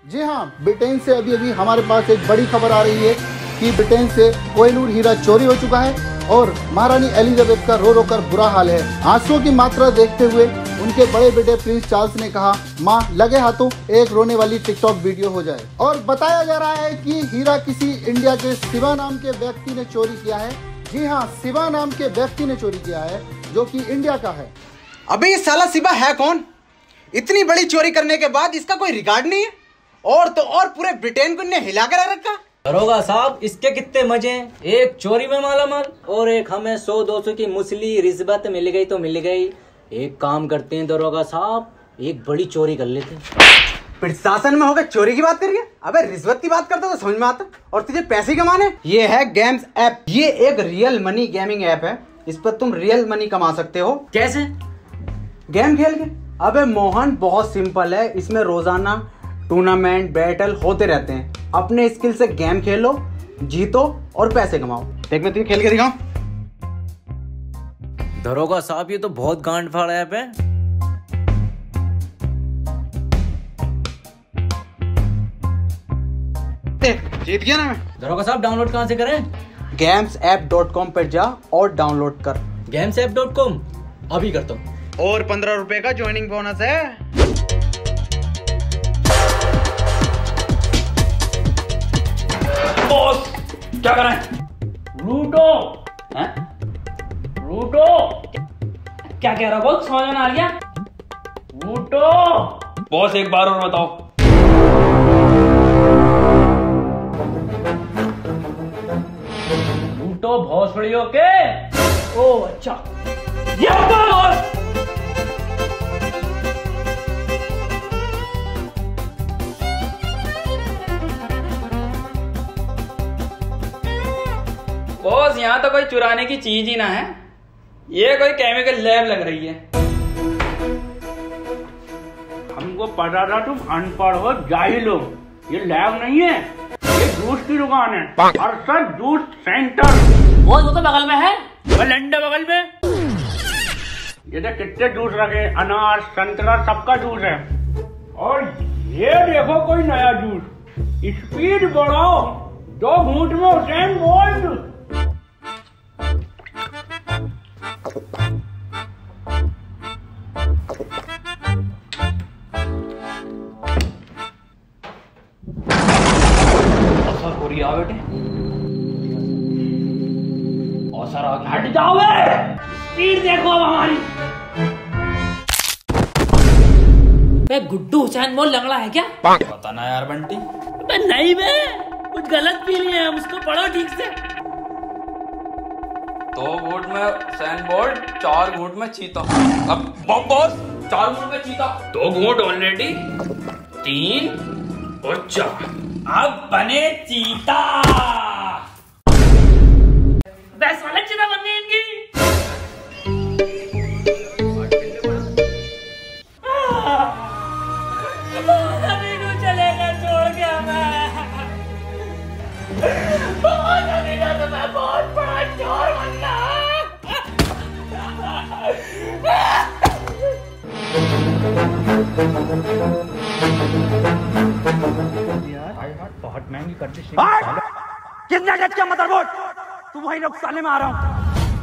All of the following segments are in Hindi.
जी हाँ, ब्रिटेन से अभी अभी हमारे पास एक बड़ी खबर आ रही है कि ब्रिटेन से कोहिनूर हीरा चोरी हो चुका है और महारानी एलिजाबेथ का रो रो कर बुरा हाल है। आंसुओं की मात्रा देखते हुए उनके बड़े बेटे प्रिंस चार्ल्स ने कहा, माँ लगे हाथों एक रोने वाली टिकटॉक वीडियो हो जाए। और बताया जा रहा है कि हीरा किसी इंडिया के शिवा नाम के व्यक्ति ने चोरी किया है। जी हाँ, शिवा नाम के व्यक्ति ने चोरी किया है जो कि इंडिया का है। अबे ये साला शिवा है कौन? इतनी बड़ी चोरी करने के बाद इसका कोई रिकॉर्ड नहीं है। और तो और पूरे ब्रिटेन को इन्हें हिला कर रखा। दरोगा साहब, इसके कितने मजे हैं। एक चोरी में मालामाल और एक हमें 100-200 की मुसली रिश्वत मिल गई तो मिल गई। एक काम करते हैं दरोगा साहब, एक बड़ी चोरी कर लेते हैं। प्रशासन में होकर चोरी की बात कर रही है? अबे रिश्वत की बात करता तो समझ में आता। और तुझे पैसे कमाने? ये है गेम्स ऐप। ये एक रियल मनी गेमिंग ऐप है। इस पर तुम रियल मनी कमा सकते हो। कैसे? गेम खेल के। अबे मोहन, बहुत सिंपल है। इसमें रोजाना टूर्नामेंट बैटल होते रहते हैं। अपने स्किल से गेम खेलो, जीतो और पैसे कमाओ। देख मैं तुझे खेल के दिखाऊं। दरोगा साहब, ये तो बहुत गांड फाड़ ऐप है। जीत गया ना मैं। दरोगा साहब, डाउनलोड कहाँ से करें? gamesapp.com पर जा और डाउनलोड कर। gamesapp.com अभी करता हूँ। और 15 रुपए का ज्वाइनिंग बोनस है। बॉस क्या करें? रूटो हैं? रूटो क्या कह रहा बॉस? समझ में आ गया? रूटो बॉस एक बार और बताओ। रूटो भोसड़ियों के। ओ अच्छा, ये बॉस। बॉस यहाँ तो कोई चुराने की चीज ही ना है, ये कोई केमिकल लैब लग रही है। हमको पता था तुम अनपढ़ हो, जाहिल हो। ये लैब नहीं है, ये जूस की दुकान है। Arshad juice centre. वो तो बगल में है, वो लंडे बगल में। ये देख कितने जूस रखे, अनार संतरा सबका जूस है। और ये देखो कोई नया जूस। स्पीड बढ़ाओ, 2 घूंट में हुसैन बोल्ट। बेटे और सर हट जाओ, स्पीड देखो अब हमारी। गुड्डू हुसैन बोल लंगड़ा है क्या? पता ना यार बंटी। नहीं बे, कुछ गलत फील है, उसको पढ़ो ठीक से। 2 घूंट में हुसैन बोल्ट, 4 घूंट में चीता। अब बॉस 4 घूंट में चीता। 2 घूंट ऑलरेडी, 3 और 4। अब बने चीता। बस वाला चीता बन गई इनकी। अभी को चलेगा छोड़ के हमें। बहुत अभी का तो मैं बहुत बड़ा चोर बनना। बहुत महंगी कर दी। कितना गज का मदरबोर्ड? तू वही लोग साले में आ रहा हूं।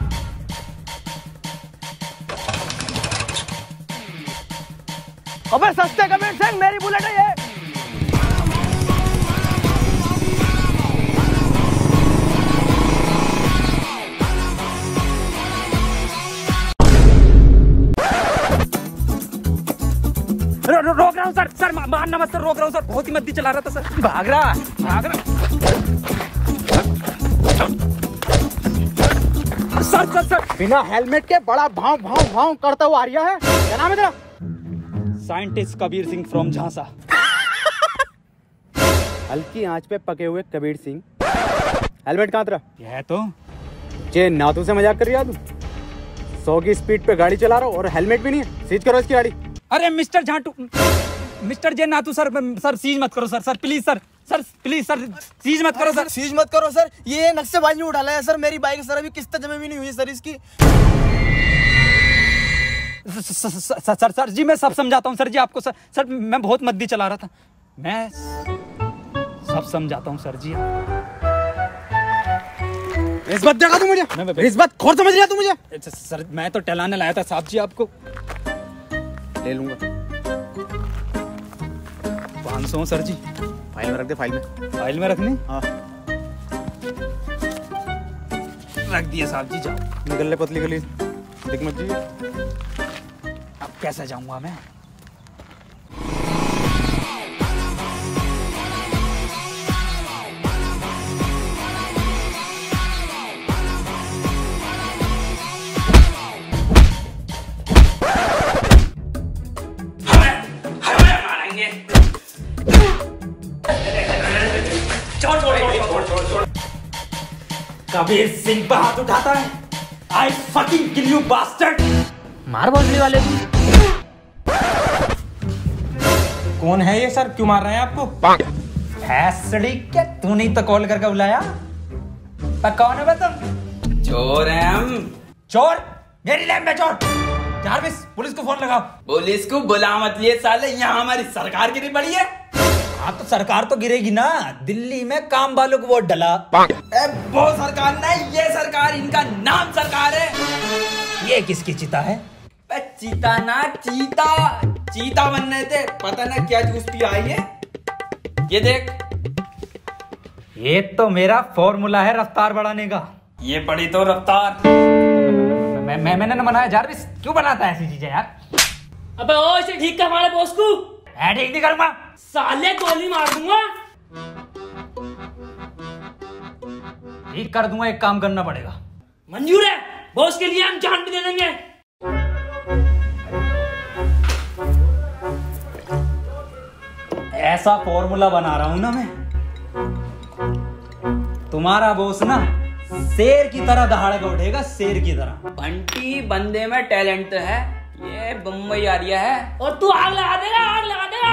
अबे सस्ते कमेंट से मेरी बुलेट है ये। रोक रहा हूँ सर। सर मारना मत सर, रोक रहा हूँ सर। बहुत ही मद्दी चला रहा था सर। भाग रहा। सर सर सर बिना हेलमेट के बड़ा भाव भाव भाव करता हुआ आ रहा है। क्या नाम है तेरा? साइंटिस्ट कबीर सिंह फ्रॉम झांसा। हल्की आंच पे पके हुए कबीर सिंह। हेलमेट कहाँ तेरा? यह तो जे नातू से मजाक कर रही है तू? 100 की स्पीड पे गाड़ी चला रहा हो और हेलमेट भी नहीं है। सीज करो इसकी गाड़ी। अरे मिस्टर झांटू, मिस्टर जे नातू सर, सर सीज मत करो sir. Sir please sir, sir please sir seize मत करो सर। सीज मत करो सर, ये नक्शेबाजी में उठाला है सर। मेरी बाइक सर अभी किस्त जमा भी नहीं हुई सर इसकी। सर जी मैं सब समझाता हूँ सर जी आपको। सर मैं बहुत मद्दी चला रहा था। मैं सब समझाता हूँ सर जी। रिश्वत देगा तू मुझे? रिश्वत खोर समझ रहा तू मुझे? सर मैं तो टहलाने लाया था साहब जी आपको। ले लूंगा। 500 सर जी। फाइल में रख दे, फाइल में। फाइल में रखनी? हाँ रख दिया साहब जी, जाओ। निकल ले पतली गली, दिख मत जी। अब कैसे जाऊंगा मैं? कबीर सिंह पर हाथ उठाता है। I fucking kill you bastard! मार भोसड़ी वाले को। कौन है ये सर? क्यों मार रहे हैं आपको? भैंसड़ी क्या तूने तो कॉल करके बुलाया? पर कौन है तुम? चोर हैं हम। चोर? मेरी लैब में चोर? जारविस पुलिस को फोन लगाओ। पुलिस को बुला मत लिए साले, यहाँ हमारी सरकार गिरी पड़ी है। हाँ तो सरकार तो गिरेगी ना, दिल्ली में काम वालों को वोट डला। वो सरकार नहीं, ये सरकार, इनका नाम सरकार है। ये किसकी चिता है? चीता ना चीता, चीता बनने थे, पता ना क्या जूस पी आई है। ये देख, ये तो मेरा फॉर्मूला है रफ्तार बढ़ाने का। ये पड़ी तो रफ्तार। मैंने न बनाया। जारविस क्यों बनाता है ऐसी चीजें यार? अबे ओ इसे ठीक कर हमारे बॉस को। ठीक नहीं करूंगा साले, गोली मार दूंगा। ठीक कर दूंगा, एक काम करना पड़ेगा। मंजूर है, बॉस के लिए हम जान भी दे देंगे। ऐसा फॉर्मूला बना रहा हूं ना मैं, तुम्हारा बॉस ना शेर की तरह दहाड़ के उठेगा, शेर की तरह। बंटी बंदे में टैलेंट तो है, ये बम्बई आरिया है। और तू आग लगा देगा, आग लगा देगा।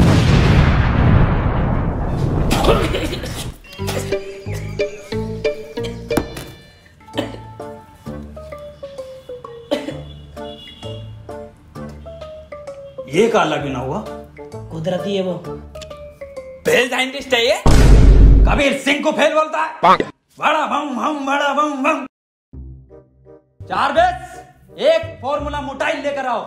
ये काला क्यों ना हुआ? कुदरती है वो। फेल साइंटिस्ट है ये। कबीर सिंह को फेल बोलता है। बड़ा बम हम, बड़ा बम बम। जारविस, एक फॉर्मूला मोटाइल लेकर आओ।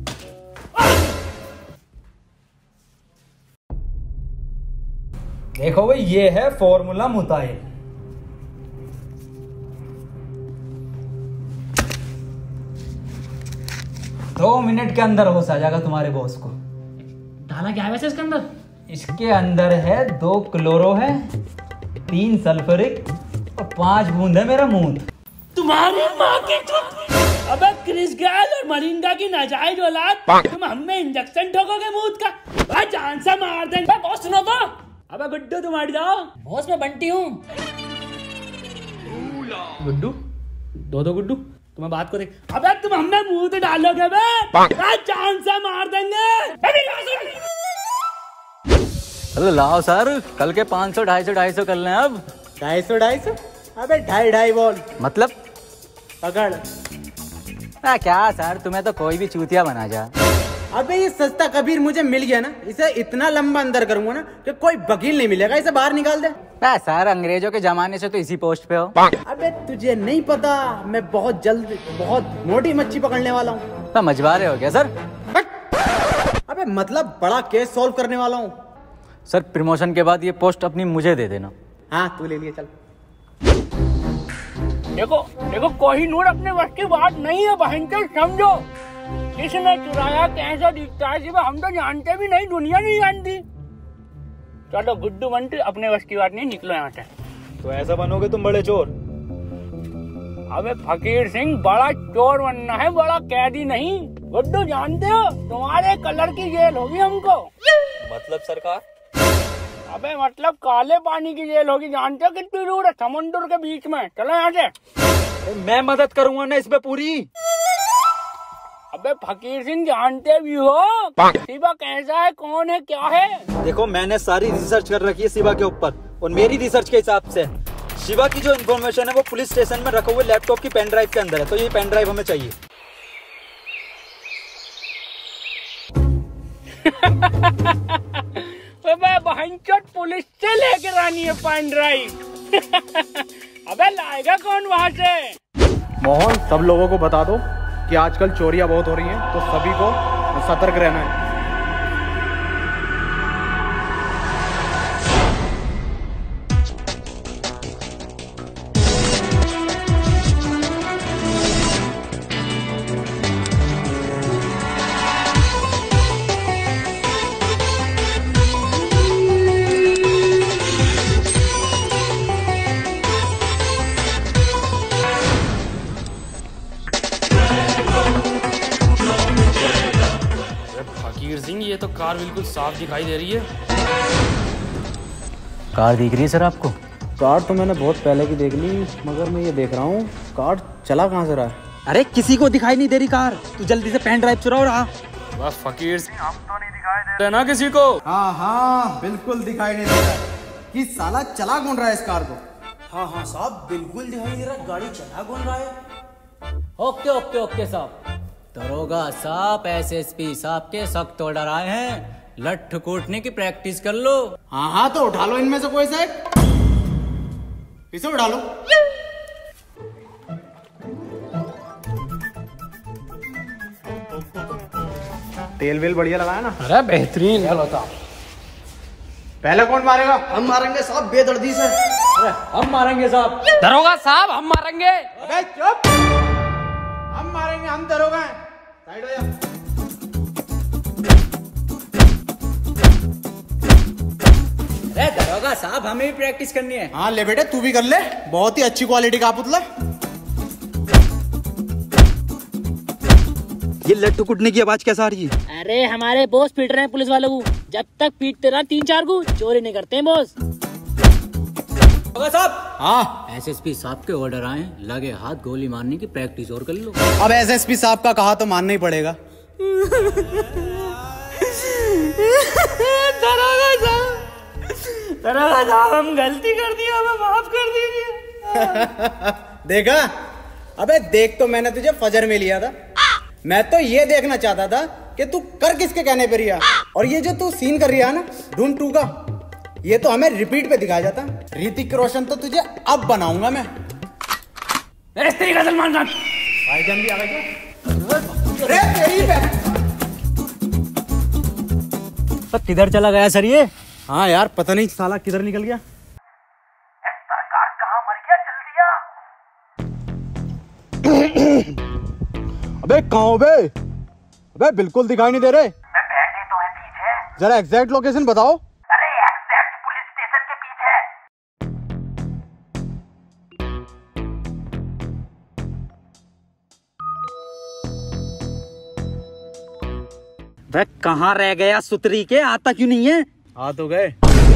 देखो भाई, ये है फॉर्मूला मोटाइल। दो मिनट के अंदर होश आ जाएगा तुम्हारे बॉस को। डाला क्या है वैसे इसके अंदर? इसके अंदर है 2 क्लोरो है, 3 सल्फ्यूरिक और 5 बूंद है मेरा मूत। तुम्हारी माँ की चुत। अबे क्रिस गेल और मरिंगा की नाजायज औलाद, तुम हमें इंजेक्शन ठोकोगे मूत का? भाई जान से मार देंगे। बॉस सुनो तो। अबे गुड्डू तुम हट जाओ। बॉस मैं बंटी हूँ। गुड्डू, दो गुड्डू, तुम्हें बात को देख। अबे तुम हमें मुंह तो डालोगे बे, जान से मार देंगे। चलो लाओ सर, कल के 500 250 कर लें अब। 250? अबे 2.5 बोल। मतलब पकड़। क्या सर, तुम्हें तो कोई भी चूतिया बना जा। अबे ये सस्ता कबीर मुझे मिल गया ना, इसे इतना लंबा अंदर करूंगा ना कि कोई वकील नहीं मिलेगा, इसे बाहर निकाल दे। सर अंग्रेजों के जमाने से तो इसी पोस्ट पे हो। अबे तुझे नहीं पता, मैं बहुत जल्द बहुत मोटी मच्छी पकड़ने वाला हूँ। तो मछुआरे हो गया सर? अबे मतलब बड़ा केस सॉल्व करने वाला हूँ। सर प्रमोशन के बाद ये पोस्ट अपनी मुझे दे देना। हाँ तू ले लिए, चल। देखो देखो, कोहिनूर अपने वश की बात नहीं है बहन के, समझो। किसने चुराया, कैसा दिखता है, सिवा हम तो जानते भी नहीं, दुनिया नहीं जानती। चलो गुड्डू बंटी, अपने वश की बात नहीं, निकलो यहाँ से। तो ऐसा बनोगे तुम बड़े चोर? अबे फकीर सिंह, बड़ा चोर बनना है, बड़ा कैदी नहीं। गुड्डू जानते हो, तुम्हारे कलर की जेल होगी हमको। मतलब सरकार? अबे मतलब काले पानी की जेल होगी, जानते हो कितनी दूर है? समुद्र के बीच में। चलो यहाँ से। मैं मदद करूंगा ना इसमें पूरी। अबे फकीर सिंह, जानते भी हो शिवा कैसा है, कौन है, क्या है? देखो मैंने सारी रिसर्च कर रखी है शिवा के ऊपर, और मेरी रिसर्च के हिसाब से शिवा की जो इन्फॉर्मेशन है वो पुलिस स्टेशन में रखे हुए लैपटॉप की पेन ड्राइव के अंदर है, तो ये पेन ड्राइव हमें चाहिए। बहनचोद पुलिस से लेकर आनी है पेन ड्राइव। अबे लाएगा कौन वहाँ से? मोहन, सब लोगों को बता दो कि आजकल चोरियां बहुत हो रही हैं, तो सभी को सतर्क रहना है। फकीर सिंह, ये तो कार बिल्कुल साफ दिखाई दे रही है। कार दिख रही है सर आपको? कार तो मैंने बहुत पहले की देख ली, मगर मैं ये देख रहा हूँ कार चला कहाँ से रहा है। अरे किसी को दिखाई नहीं दे रही कार, तू जल्दी से पेन ड्राइव चुरा और आ। बस फकीर सिंह, हम तो नहीं दिखाई दे रहे ना किसी को। हाँ हाँ, बिल्कुल दिखाई नहीं दे रहा कि साला चला कौन रहा है इस कार को। हाँ हाँ साहब, बिल्कुल दिखाई दे रहा, गाड़ी चला कौन रहा है। ओके ओके ओके साहब। दरोगा साहब, एसएसपी साहब के सख्त ऑर्डर आए हैं, लठ कूटने की प्रैक्टिस कर लो। हाँ हाँ, तो उठा लो इनमें से कोई सा एक, इसे उठा लो। तेल वेल बढ़िया लगाया ना? अरे बेहतरीन। चलो साहब, पहले कौन मारेगा? हम मारेंगे साहब बेदर्दी से। अरे हम मारेंगे साहब। दरोगा साहब, हम मारेंगे। अबे चुप, हम मारेंगे, हम दरोगा हैं। साइड हो जा। अरे दरोगा साहब, हमें भी प्रैक्टिस करनी है। हाँ ले बेटे, तू भी कर ले, बहुत ही अच्छी क्वालिटी का पुतला। ये लट्टू कुटने की आवाज कैसा आ रही है? अरे हमारे बॉस पीट रहे हैं पुलिस वालों को, जब तक पीटते रहा 3-4 को चोरी नहीं करते हैं बॉस। दरोगा साहब, हाँ, एसएसपी साहब के ऑर्डर आए, लगे हाथ गोली मारने की प्रैक्टिस और कर लो। अब एसएसपी साहब का कहा तो मानना ही पड़ेगा। दरोगा साहब, हम गलती कर दी, हमें माफ कर दीजिए। देखा? अबे देख, तो मैंने तुझे फजर में लिया था। मैं तो ये देखना चाहता था कि तू कर किसके कहने पे रिया, और ये जो तू सीन कर रहा है ना धूम 2 का, ये तो हमें रिपीट पे दिखाया जाता। ऋतिक रोशन तो तुझे अब बनाऊंगा मैं। सलमान खान भाईजान भी आ गए क्या? अरे तेरी बहन। तो किधर चला गया सर ये? हाँ यार, पता नहीं साला किधर निकल गया। सरकार कहाँ मर गया, जल्दी आ। अबे कहाँ हो बे? अबे बिल्कुल दिखाई नहीं दे रहे। बैठे तो है पीछे। जरा एग्जैक्ट लोकेशन बताओ। अरे एग्जैक्ट पुलिस स्टेशन के पीछे। वह कहाँ रह गया सुतरी के, आता क्यों नहीं है? आ तो गए।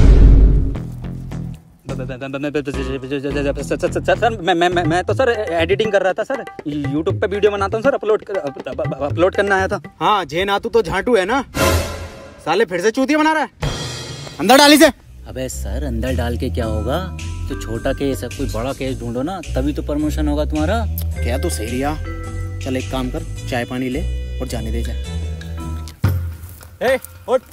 सर मैं तो सर एडिटिंग कर रहा था सर, यूट्यूब पे वीडियो बनाता हूँ सर, अपलोड करना आया था। हाँ, जे नातू तो झांटू है ना, साले फिर से चूतिया बना रहा है। अंदर डाली से। अबे सर, अंदर डाल के क्या होगा? तो छोटा केस है, कोई बड़ा केस ढूंढो ना, तभी तो प्रमोशन होगा तुम्हारा। क्या तू सही रिया? चल एक काम कर, चाय पानी ले और जाने दे जा। ए, उठ।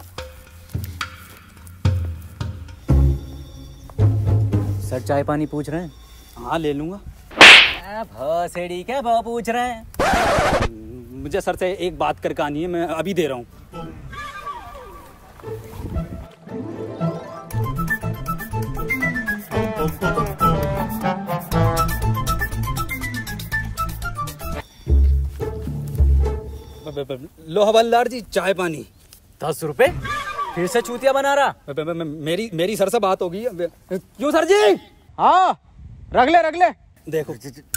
सर चाय पानी पूछ रहे हैं? हाँ ले लूंगा। भौसेड़ी क्या भाव पूछ रहे हैं? मुझे सर से एक बात करके आनी है, मैं अभी दे रहा हूँ। लो हवलदार जी, चाय पानी। 10 रुपए? फिर से चूतिया बना रहा? मेरी सर से बात होगी। क्यों सर जी? हाँ, रख ले। देखो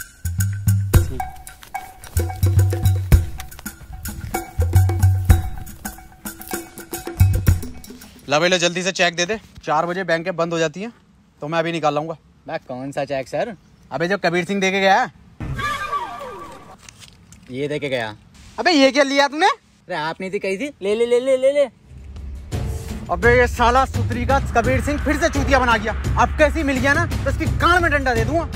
ला जल्दी से चेक दे दे। 4 बजे बैंकें बंद हो जाती हैं, तो मैं अभी निकाल लाऊंगा। मैं कौन सा चेक सर? अबे जो कबीर सिंह दे के गया। ये दे के गया। अबे ये क्या लिया तूने? अरे आप नहीं थी कही थी, ले ले ले ले ले ले। अबे ये साला सुतरी का कबीर सिंह फिर से चूतिया बना गया। अब कैसी मिल गया ना, तो इसकी कान में डंडा दे दूंगा।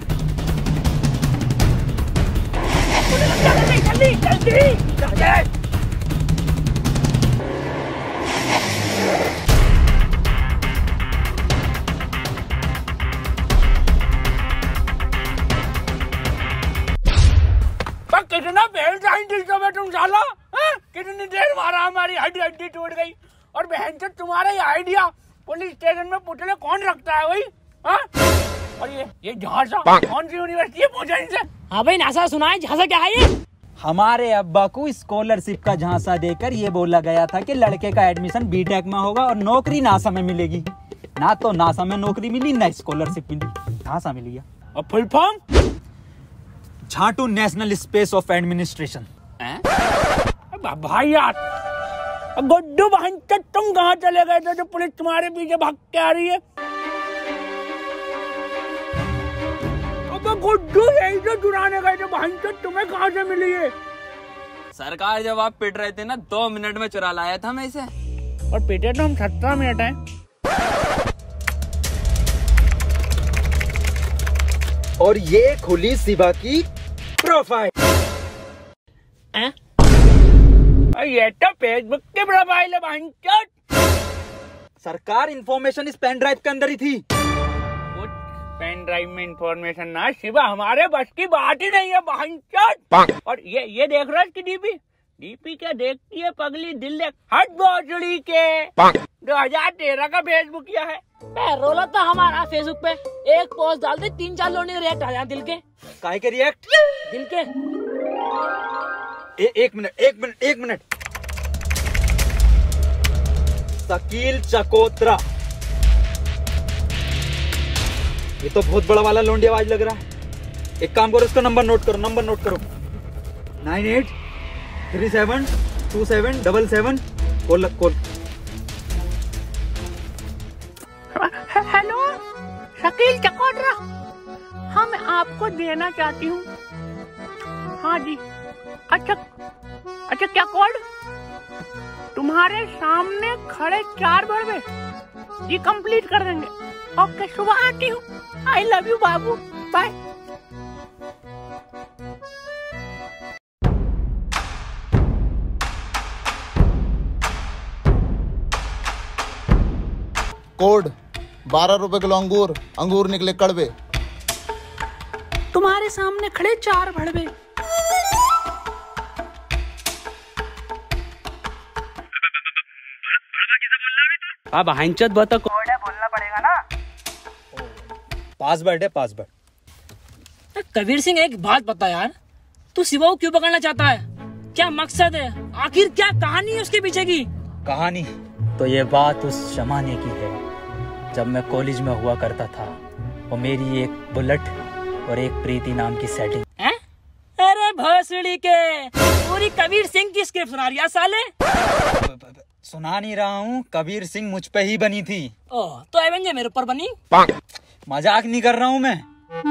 जल्दी जल्दी जल्दी कितना फेल साइंटिस्ट हो तुम साला, कितनी देर मारा हमारी हड्डी हड्डी टूट गई। और बहन से तुम्हारा ये आइडिया पुलिस स्टेशन में पुतले कौन रखता है भाई? और ये झांसा कौन सी यूनिवर्सिटी है, पूछा इनसे। हाँ भाई नासा सुनाए, झांसा क्या है ये? हमारे अब्बा को स्कॉलरशिप का झांसा देकर ये बोला गया था कि लड़के का एडमिशन बीटेक में होगा और नौकरी नासा में मिलेगी। ना तो नासा में नौकरी मिली ना स्कॉलरशिप मिली, झांसा मिल गया। और फुल फॉर्म? झाटू नेशनल स्पेस ऑफ एडमिनिस्ट्रेशन। भाई यार गुड्डू बहन तुम कहाँ चले गए थे जो पुलिस तुम्हारे पीछे भाग के आ रही है? गुड्डू यही तो चुराने गए थे, बहन तुम्हें कहाँ से मिली है? सरकार जब आप पिट रहे थे ना 2 मिनट में चुरा लाया था मैं इसे। और पिटे तो हम 17 मिनट हैं। और ये खुली शिवा की प्रोफाइल। ये तो फेसबुक की प्रोफाइल है बहन। सरकार इंफॉर्मेशन इस पेन ड्राइव के अंदर ही थी। पेन ड्राइव में इंफॉर्मेशन ना शिवा, हमारे बस की बात ही नहीं है बहन। और ये देख रहा है इसकी डीपी क्या देखती है पगली, दिल देख हट भोसड़ी के 2013 का फेसबुक किया है। रोला था हमारा फेसबुक पे, एक पोस्ट डाल दे 3-4 लोग रिएक्ट आ जाए दिल के। काहे के रिएक्ट? दिल के। एक मिनट। शकील चकोत्रा, ये तो बहुत बड़ा वाला लोंडी आवाज लग रहा है। एक काम करो, इसका नंबर नोट करो 98372777 कॉल। हेलो शकील चकोत्रा, हाँ मैं आपको देना चाहती हूँ। हाँ जी, अच्छा क्या कोड? तुम्हारे सामने खड़े 4 बड़वे जी, कंप्लीट कर देंगे। ओके सुबह आती हूँ। आई लव यू बाबू, बाय। कोड 12 रुपए किलो अंगूर निकले कड़वे। तुम्हारे सामने खड़े 4 भड़वे। अब हंचत बता कोड है, बोलना पड़ेगा ना। पासवर्ड है। कबीर सिंह एक बात बता यार, तू शिवा को क्यों पकड़ना चाहता है? क्या मकसद है? आखिर क्या कहानी है उसके पीछे की? कहानी तो ये बात उस जमाने की है जब मैं कॉलेज में हुआ करता था। वो मेरी एक बुलेट और एक प्रीति नाम की सेटिंग। अरे भोसड़ी के, पूरी कबीर सिंह की स्क्रिप्ट सुना रही है साले। सुना नहीं रहा हूँ, कबीर सिंह मुझ पे ही बनी थी। ओह, तो एवेंजर मेरे ऊपर बनी? मजाक नहीं कर रहा हूँ मैं।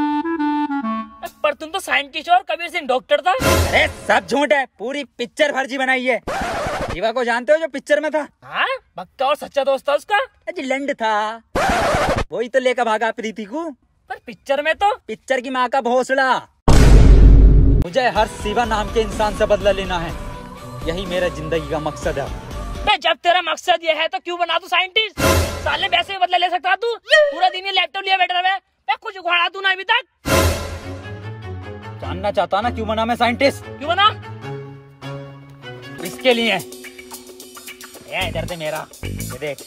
पर तुम तो साइंटिस्ट और कबीर सिंह डॉक्टर था। अरे सब झूठ है, पूरी पिक्चर फर्जी बनाई है। शिवा को जानते हो जो पिक्चर में था? हाँ, पक्का और सच्चा दोस्त था उसका। लंड था, वही तो लेकर भागा प्रीति को। पर पिक्चर में तो पिक्चर की माँ का भोसड़ा। मुझे हर शिवा नाम के इंसान से बदला लेना है, यही मेरा जिंदगी का मकसद है। जब तेरा मकसद ये है तो क्यों बना तू साइंटिस्ट? साले वैसे ही बदला ले सकता तू। पूरा दिन ये लैपटॉप लिया बैठा रहा है, कुछ उखाड़ा तू ना अभी तक। जानना चाहता ना क्यों बना मैं साइंटिस्ट? क्यों बना? इसके लिए। ये इधर से मेरा ये देख।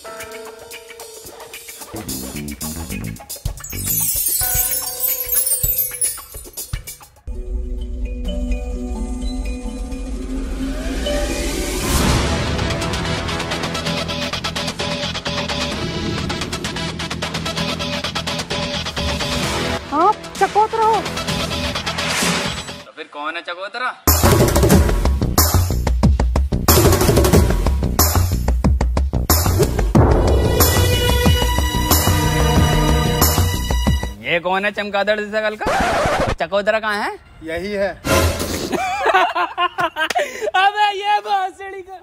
आप चकोतरा हो? तो फिर कौन है चकोतरा? ये कौन है चमगादड़ जैसा कल का? चकोतरा कहाँ है? यही है। अबे ये भोसड़ी का।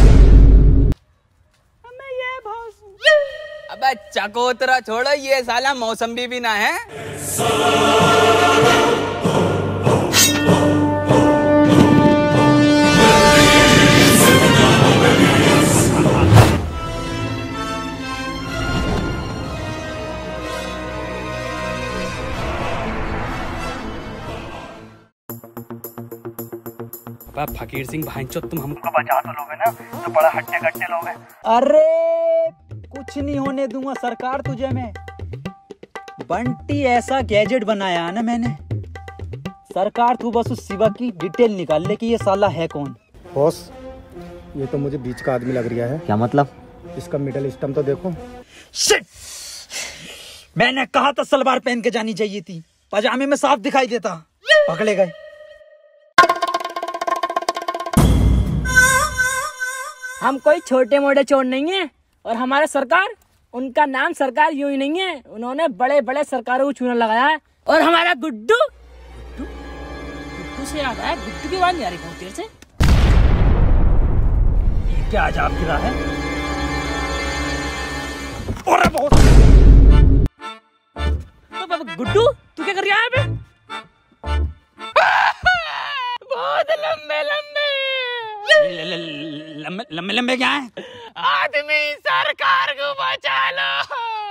अबे चकोतरा छोड़ो, ये साला मौसम्बी भी ना है। अब फकीर सिंह भाईचोद तुम हमको बचा तो लोगे ना, तो बड़ा हट्टे कट्टे लोग हैं। अरे कुछ नहीं होने दूंगा सरकार तुझे मैं। बंटी ऐसा गैजेट बनाया है ना मैंने, सरकार तू बस उस शिवा की डिटेल निकाल ले कि ये साला है कौन। बॉस ये तो मुझे बीच का आदमी लग रहा है। क्या मतलब? इसका मिडल स्टम्प तो देखो। शिट! मैंने कहा था सलवार पहन के जानी चाहिए थी, पजामे में साफ दिखाई देता। पकड़े गए। हम कोई छोटे मोटे चोर नहीं है, और हमारे सरकार, उनका नाम सरकार यूं ही नहीं है, उन्होंने बड़े बड़े सरकारों को चूना लगाया है। और हमारा गुड्डू गुड्डू से याद आया, गुड्डू की बात नहीं आ रही बहुत देर से। ये क्या अजाब गिरा है? और गुड्डू तू क्या कर रहा है बे? बहुत लंबे लंबे लंबे क्या है? आदमी सरकार को बचा लो।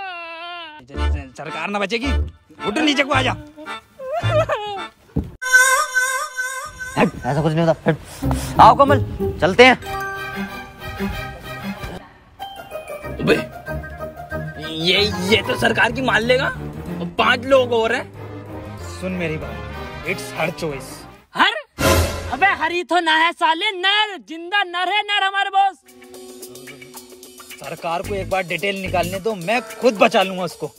सरकार ना बचेगी। गुड्डू नीचे को आजा। ऐसा कुछ नहीं होता। आओ कमल चलते हैं। ये तो सरकार की मान लेगा, और 5 लोग और हैं। सुन मेरी बात, इट्स हर चॉइस। हर? अबे हरी तो ना है साले, नर जिंदा नर है, नर हमारे बॉस। सरकार को एक बार डिटेल निकालने दो, मैं खुद बचा लूंगा उसको।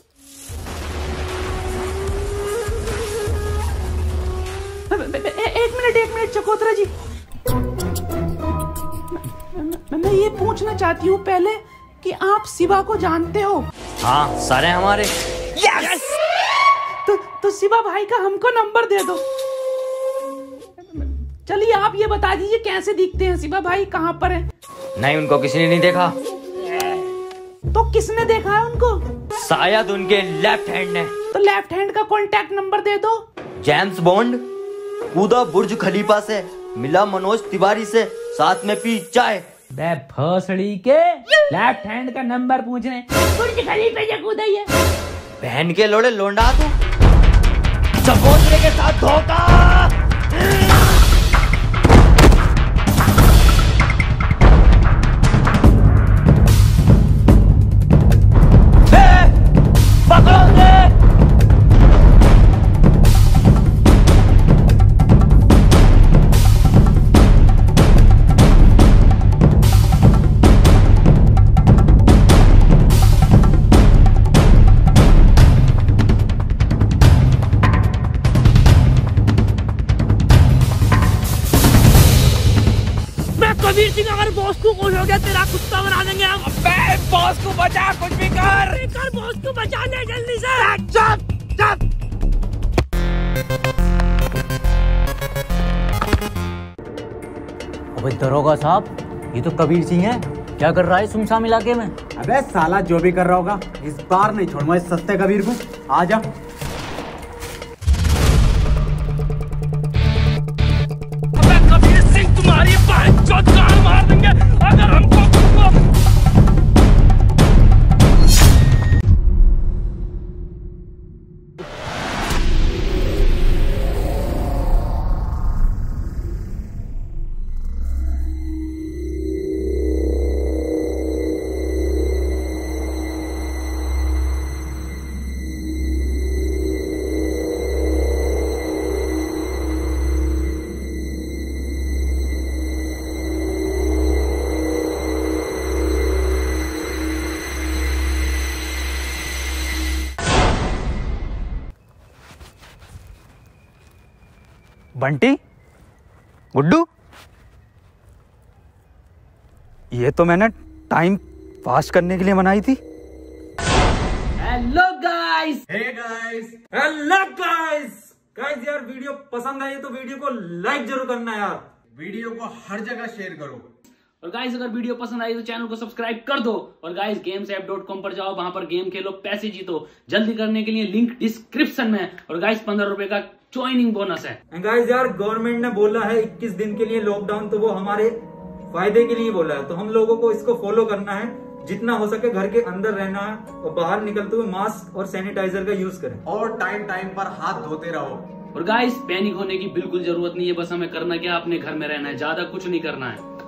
एक मिनट चकोतरा जी, मैं ये पूछना चाहती हूँ पहले कि आप शिवा को जानते हो? हाँ सारे हमारे। यस! तो शिवा भाई का हमको नंबर दे दो। चलिए आप ये बता दीजिए कैसे दिखते हैं शिवा भाई, कहाँ पर है? नहीं उनको किसी ने नहीं देखा। तो किसने देखा है उनको? शायद उनके लेफ्ट हैंड ने। तो लेफ्ट हैंड का कॉन्टैक्ट नंबर दे दो। जेम्स बॉन्ड कूदा बुर्ज खलीफा से, मिला मनोज तिवारी से, साथ में पी चाय। भोसड़ी के लेफ्ट हैंड का नंबर पूछने बुर्ज खलीफे से कूदा ही है। बहन के लोड़े लोंडा तू, चकोतरे के साथ धोखा। पकड़ो दे। कबीर सिंह अगर बॉस को कुछ हो गया तेरा कुत्ता बना देंगे हम। अबे बॉस को बचा, कुछ भी कर। बॉस को बचा ले जल्दी से। चुप चुप। अबे दरोगा साहब, ये तो कबीर सिंह है, क्या कर रहा है सुनसान इलाके में? अबे साला जो भी कर रहा होगा, इस बार नहीं छोड़ूंगा इस सस्ते कबीर को। आजा। कबीर सिंह तुम्हारी बात गाल मार देंगे अगर हमको। बंटी, गुड्डू, ये तो मैंने टाइम पास करने के लिए बनाई थी। Hello guys. हेलो गाइस यार वीडियो पसंद आई तो वीडियो को लाइक जरूर करना यार, वीडियो को हर जगह शेयर करो। और गाइस अगर वीडियो पसंद आई तो चैनल को सब्सक्राइब कर दो। और गाइस gamesapp.com पर जाओ, वहां पर गेम खेलो, पैसे जीतो। जल्दी करने के लिए लिंक डिस्क्रिप्शन में। और गाइस 15 रुपए का ज्वाइनिंग बोनस है। गाइस यार गवर्नमेंट ने बोला है 21 दिन के लिए लॉकडाउन, तो वो हमारे फायदे के लिए बोला है, तो हम लोगों को इसको फॉलो करना है। जितना हो सके घर के अंदर रहना है और बाहर निकलते हुए मास्क और सैनिटाइजर का यूज करें। और टाइम टाइम पर हाथ धोते रहो। और गाइस पैनिक होने की बिल्कुल जरूरत नहीं है, बस हमें करना क्या, अपने घर में रहना है, ज्यादा कुछ नहीं करना है।